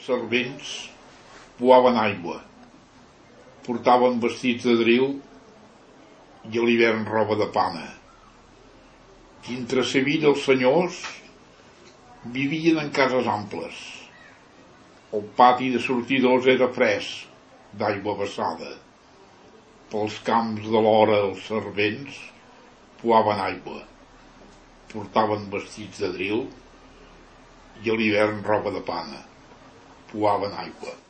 servents poaven aigua, portaven vestits de dril i a l'hivern roba de pana. Dintre Sevilla els senyors vivien en cases amples. El pati de sortidors era fresc, d'aigua vessada. Pels camps de l'hora els servents poaven aigua, portaven vestits de dril i a l'hivern roba de pana, poaven aigua.